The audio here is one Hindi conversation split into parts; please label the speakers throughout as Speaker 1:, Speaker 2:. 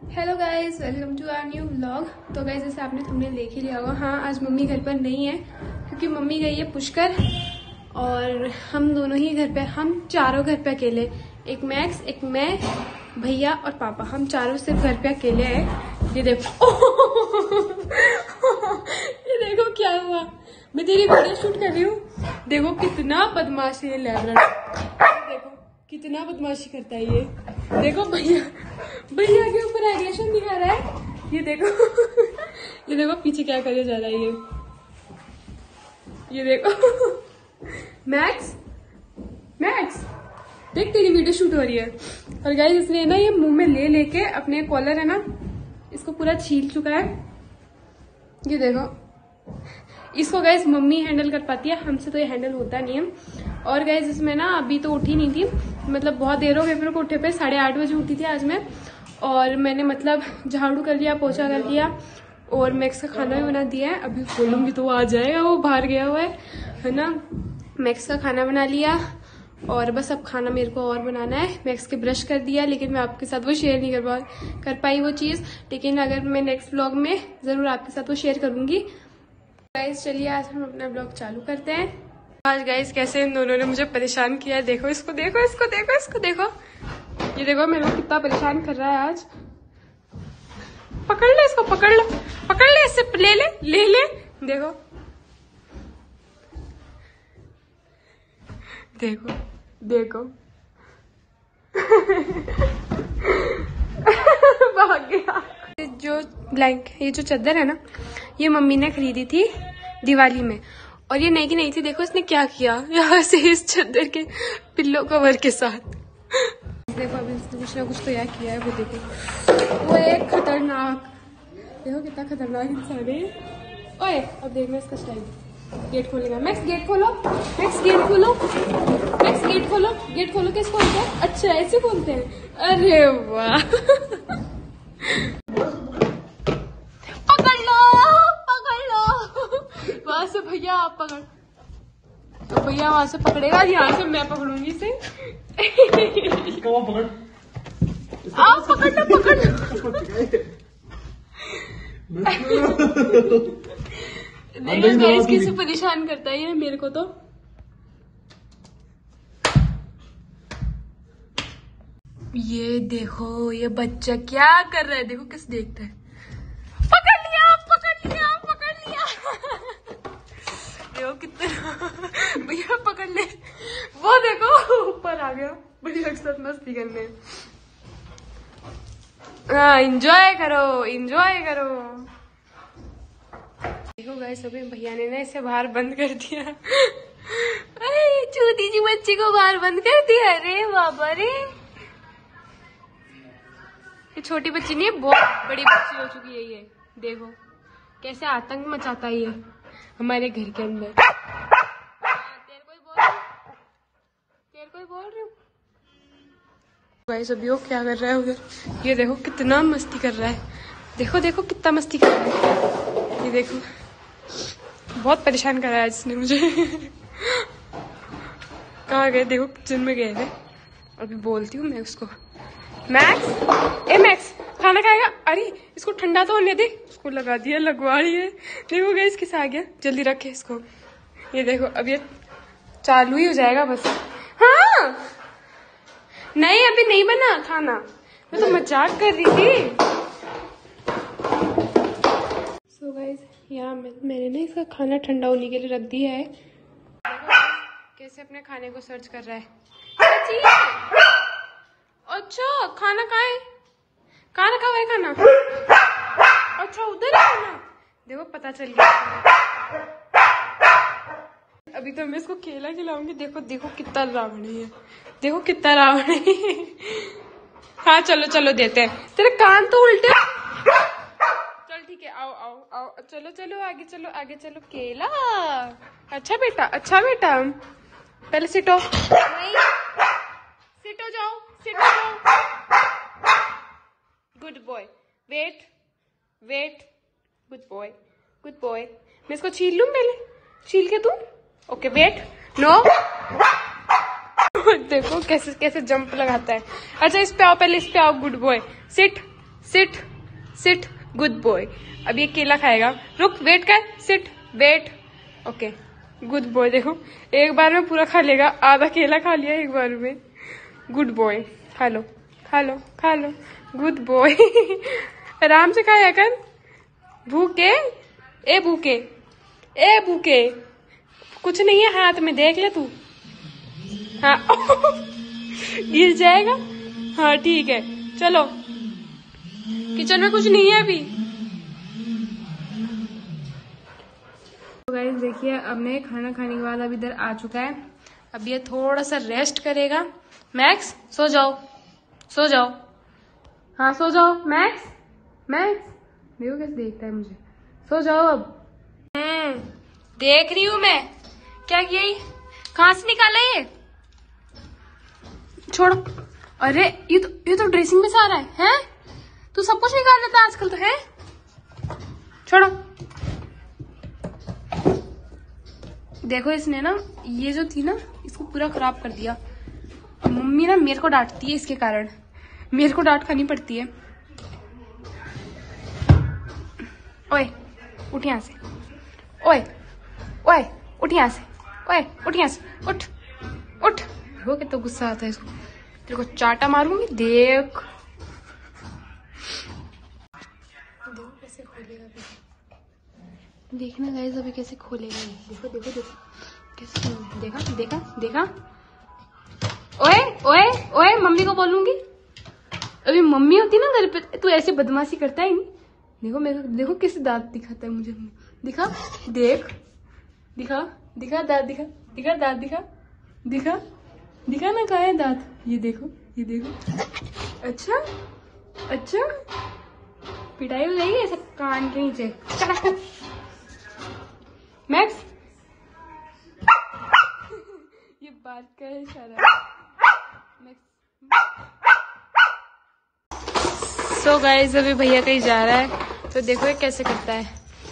Speaker 1: Hello guys, welcome to our new vlog. तो गाइज जैसे आपने थंबनेल देख ही लिया होगा, हाँ आज मम्मी घर पर नहीं है क्योंकि मम्मी गई है पुष्कर और हम दोनों ही घर पे, हम चारों घर पे अकेले, एक मैक्स, एक मैं, भैया और पापा, हम चारों सिर्फ घर पे अकेले हैं। ये देखो ये देखो क्या हुआ, मैं तेरी वीडियो शूट कर रही हूँ। देखो कितना बदमाशी है लैब्राडोर, देखो कितना बदमाशी करता है ये। देखो भैया के ऊपर एग्रेशन दिखा रहा है, ये देखो ये देखो पीछे क्या करे जा रहा है ये देखो मैक्स देख तेरी वीडियो शूट हो रही है। और गाइस इसने ना ये मुंह में ले लेके अपने कॉलर है ना, इसको पूरा छील चुका है। ये देखो, इसको गाइस मम्मी हैंडल कर पाती है, हमसे तो ये हैंडल होता नहीं है। और गाइस इसमें ना अभी तो उठी नहीं थी, मतलब बहुत देर हो गई मेरे को उठे पे, 8:30 बजे उठी थी आज मैं। और मैंने मतलब झाड़ू कर लिया, पोछा कर लिया और मैक्स का खाना भी बना दिया है। अभी खोलूंगी तो वो आ जाएगा, वो बाहर गया हुआ है ना। मैक्स का खाना बना लिया और बस अब खाना मेरे को और बनाना है। मैक्स के ब्रश कर दिया, लेकिन मैं आपके साथ वो शेयर नहीं कर पाई वो चीज़, लेकिन अगर मैं नेक्स्ट व्लॉग में ज़रूर आपके साथ वो शेयर करूंगी। गाइस चलिए आज हम अपना ब्लॉग चालू करते हैं। आज गाइस कैसे इन दोनों ने मुझे परेशान किया है, देखो इसको देखो, इसको देखो, इसको देखो, ये देखो मेरे को कितना परेशान कर रहा है आज। पकड़ ले इसको, पकड़ ले इससे, ले देखो देखो भाग गया। ये जो चादर है ना, ये मम्मी ने खरीदी थी दिवाली में, और ये नई की नई थी। देखो इसने क्या किया यहाँ से इस चादर के पिल्लो कवर के साथ। देखो अभी इसने कुछ ना कुछ तो यहाँ किया है, वो देखो, वो एक खतरनाक, देखो कितना खतरनाक इंसान है। ओए अब देखना इसका स्टाइल। गेट खोलेगा, मैक्स गेट खोलो, मैक्स गेट खोलो, मैक्स गेट खोलो, गेट खोलो। कैसे खोलते हैं? अच्छा ऐसे खोलते हैं, अरे वाह पकड़ लो वहां से भैया, आप पकड़, तो भैया वहां से पकड़ेगा, यहाँ से मैं पकड़ूंगी इसे। आप पकड़ गाइस कैसे परेशान करता है ये मेरे को। तो ये देखो ये बच्चा क्या कर रहा है, देखो किस देखता है। पकड़ लिया देखो कितना भैया पकड़ ले, वो देखो ऊपर आ गया भैया के साथ मस्ती करने। हाँ एंजॉय करो। देखो गाइस अभी भैया ने ना इसे बाहर बंद कर दिया। अरे छोटी सी बच्ची को बाहर बंद कर दिया, अरे बाबा रे। ये छोटी बच्ची नहीं है, बहुत बड़ी बच्ची हो चुकी है ये। देखो कैसे आतंक मचाता है ये हमारे घर के अंदर। तेरे को ही बोल रही हूँ। गाइस अभी वो क्या कर रहा है उधर, ये देखो कितना मस्ती कर रहा है, देखो कितना मस्ती कर रहा है। ये देखो बहुत परेशान कर रहा है इसने मुझे। कहाँ गए? देखो किचन में गए थे, अभी बोलती हूँ मैं उसको। मैक्स खाना खाएगा? अरे इसको ठंडा तो होने दे, इसको लगवा रही है। देखो गाइस किस आ गया, जल्दी रखे इसको। ये देखो अब ये चालू ही हो जाएगा बस। हाँ नहीं अभी नहीं बना खाना, मैं तो मजाक कर रही थी। सो गाइस यहाँ मैंने ना इसका खाना ठंडा होने के लिए रख दिया है। कैसे अपने खाने को सर्च कर रहा है। अच्छा खाना कहाँ रखा हुआ है खाना? अच्छा उधर है खाना, देखो पता चल गया। अभी तो मैं इसको केला खिलाऊंगी। देखो कितना रावणी है, देखो कितना रावणी है। हाँ चलो देते हैं, तेरे कान तो उल्टे। चल ठीक है, आओ चलो आगे चलो। केला अच्छा बेटा पहले सिटो, नहीं सिटो जाओ। Good boy, wait good boy. मैं इसको छील लूं, पहले छील के दूं? Okay wait, no. देखो कैसे जंप लगाता है। अच्छा इस पे आओ, पहले इस पे आओ। Good boy, sit sit sit, good boy. अब ये केला खाएगा, रुक वेट कर, sit wait, okay good boy. देखो एक बार में पूरा खा लेगा, आधा केला खा लिया एक बार में, गुड बॉय। खा लो खा लो खा लो, गुड बॉय। आराम से खाया कर, भूखे ए भूखे ए भूखे, कुछ नहीं है हाथ में, देख ले तू। हाँ गिर जाएगा। हाँ ठीक है, चलो किचन में कुछ नहीं है अभी। तो गाइस देखिए, अब मैं खाना खाने के बाद अब इधर आ चुका है। अब ये थोड़ा सा रेस्ट करेगा। मैक्स सो जाओ सो जाओ, हाँ सो जाओ मैक्स। मैक्स देखो कैसे देखता है मुझे, सो जाओ अब। देख रही हूँ मैं, क्या किया ये, कहाँ से निकाला ये, छोड़ो। अरे ये तो ड्रेसिंग में से आ रहा है? तू सब कुछ निकाल लेता आजकल तो, है? छोड़ो। देखो इसने ना, ये जो थी ना, इसको पूरा खराब कर दिया। और मम्मी ना मेरे को डांटती है इसके कारण, मेरे को डांट खानी पड़ती है। ओए उठ यहाँ से, ओए ओए उठ यहाँ से, ओए उठ यहाँ से, उठ उठ। हो कितना गुस्सा आता है इसको, तेरे को चाटा मारूंगी, देख। देखो कैसे खोलेगा अभी, देखना गाइस अभी कैसे खोलेगा। देखो देखो देखो कैसे, देखा देखा देखा। ओए ओए ओए, मम्मी को बोलूंगी। अभी मम्मी होती ना घर पे, तू ऐसे बदमाशी करता ही नहीं। देखो मेरे, देखो कैसे दांत दिखाता है मुझे, दिखा देख, दिखा दिखा दांत, दिखा दिखा दांत, दिखा दिखा दिखा ना, कहाँ है दांत, ये देखो ये देखो। अच्छा अच्छा, पिटाई हो जाएगी ऐसे कान के नीचे। मैक्स ये बात का है इशारा। सो गाइस अभी भैया कहीं जा रहा है, तो देखो ये कैसे करता है।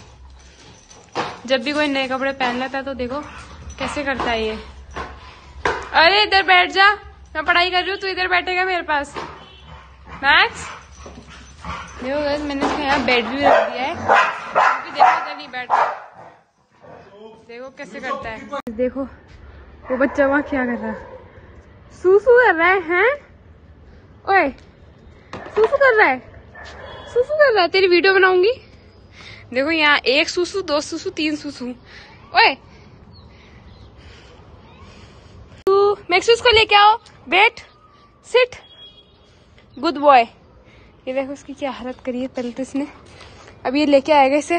Speaker 1: जब भी कोई नए कपड़े पहन लेता है तो देखो कैसे करता है ये। अरे इधर बैठ जा, मैं पढ़ाई कर रही हूँ, तू इधर बैठेगा मेरे पास। मैक्स देखो गाइस, मैंने इसका यहाँ बेड भी रख दिया है, देखो इधर नहीं बैठ, देखो कैसे करता है। देखो वो बच्चा वहाँ क्या कर रहा है, सूसू कर रहा है, हैं? ओए सूसू कर रहा है, सूसू कर रहा है, तेरी वीडियो बनाऊंगी। देखो यहाँ 1 सूसू 2 सूसू 3 सूसू। ओए तू मैक्सिस को लेके आओ, बैठ सिट, गुड बॉय। ये देखो उसकी क्या हालत करी है पहले तो इसने, अब ये लेके आएगा इसे,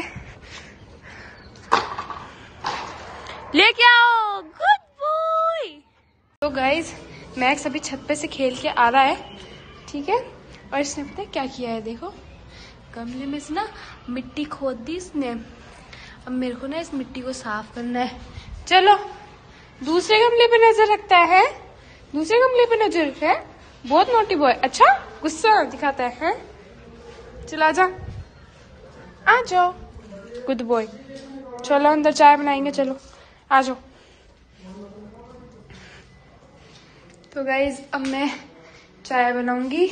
Speaker 1: लेके आओ, गुड बॉय। तो गाइज मैक्स अभी छत पे से खेल के आ रहा है, ठीक है। और इसने पता है क्या किया है, देखो गमले में से ना मिट्टी खोद दी इसने। अब मेरे को ना इस मिट्टी को साफ करना है। चलो दूसरे गमले पे नजर रखता है, दूसरे गमले पे नजर है, बहुत नोटी बॉय। अच्छा गुस्सा दिखाता है? चल आ जा, आ जाओ, गुड बॉय। चलो अंदर चाय बनाएंगे, चलो आ जाओ। तो गाइज अब मैं चाय बनाऊंगी।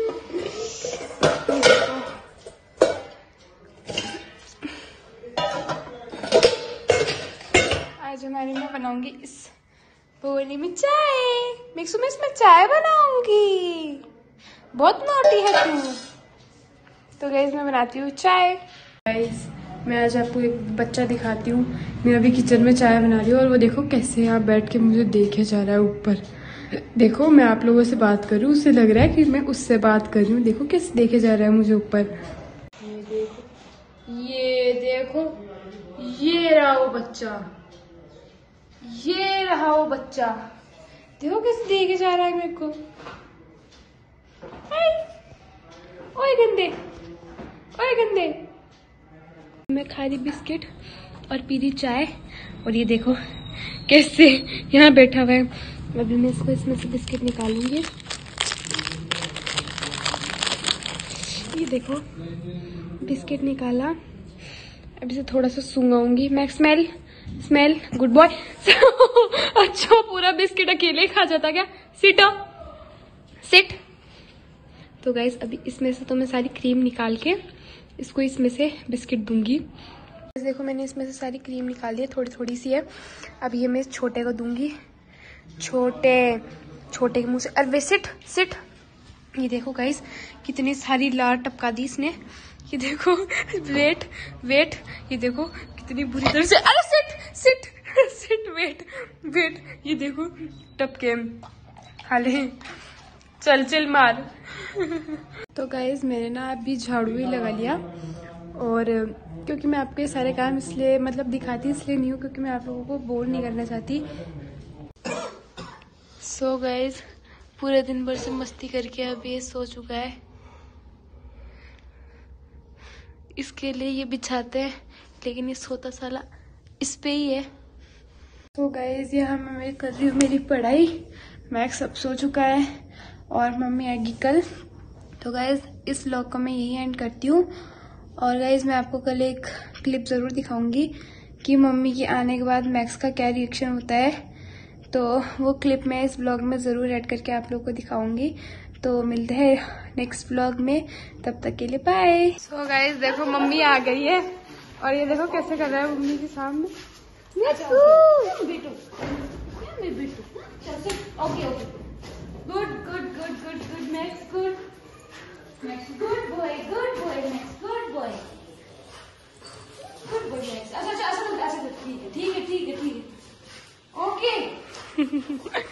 Speaker 1: आज हमारे मैं बनाऊंगी इस बोली में चाय, मिक्सू में इसमें चाय बनाऊंगी। बहुत नोटी है तू। तो गाइज मैं बनाती हूँ चाय। गाइज मैं आज आपको एक बच्चा दिखाती हूँ। मैं अभी किचन में चाय बना रही हूँ और वो देखो कैसे यहाँ बैठ के मुझे देखे जा रहा है ऊपर। देखो मैं आप लोगों से बात कर रही हूँ, उससे लग रहा है कि मैं उससे बात कर रही हूँ। देखो कैसे देखे जा रहा है मुझे ऊपर। ये देखो ये देखो, ये रहा वो बच्चा, ये रहा वो बच्चा। देखो कैसे देखे जा रहा है मेरे को। ओए गंदे, ओए गंदे। मैं खा रही बिस्किट और पी रही चाय, और ये देखो कैसे यहाँ बैठा हुआ है। अभी मैं इसको इसमें से बिस्किट निकालूंगी। ये देखो बिस्किट निकाला, अब इसे थोड़ा सा सूंघाऊंगी। मैं स्मेल स्मेल, गुड बॉय। अच्छा पूरा बिस्किट अकेले ही खा जाता क्या? सिट सिट तो गाइस अभी इसमें से तो मैं सारी क्रीम निकाल के इसको इसमें से बिस्किट दूंगी। देखो मैंने इसमें से सारी क्रीम निकाल दी है, थोड़ी थोड़ी सी है। अब ये मैं छोटे को दूंगी, छोटे के मुंह से। अरे सिट सिट। ये देखो गाइस कितनी सारी लार टपका दी इसने। ये देखो वेट वेट, ये देखो कितनी बुरी तरह से। अरे sit sit sit wait wait, ये देखो टपके हाले। चल चल मार। तो गाइस मैंने ना अभी झाड़ू ही लगा लिया, और क्योंकि मैं आपके सारे काम इसलिए मतलब दिखाती इसलिए नहीं हूँ क्योंकि मैं आप लोगों को बोर नहीं करना चाहती। सो गाइस पूरे दिन भर से मस्ती करके अब ये सो चुका है। इसके लिए ये बिछाते हैं, लेकिन ये सोता साला इस पे ही है। तो गाइस यहाँ मैं कर रही हूँ मेरी पढ़ाई। मैक्स अब सो चुका है और मम्मी आएगी कल। तो गाइस इस व्लॉग को मैं यही एंड करती हूँ, और गाइस मैं आपको कल एक क्लिप ज़रूर दिखाऊंगी कि मम्मी के आने के बाद मैक्स का क्या रिएक्शन होता है। तो वो क्लिप मैं इस व्लॉग में ज़रूर ऐड करके आप लोगों को दिखाऊंगी। तो मिलते हैं नेक्स्ट व्लॉग में, तब तक के लिए बाय। सो गाइस देखो मम्मी आ गई है, और ये देखो कैसे कर रहा है मम्मी के सामने। Okay okay good good good good good Max good Max good boy Max good boy Max. अच्छा अच्छा अच्छा ठीक है ठीक है ठीक है ठीक है ओके।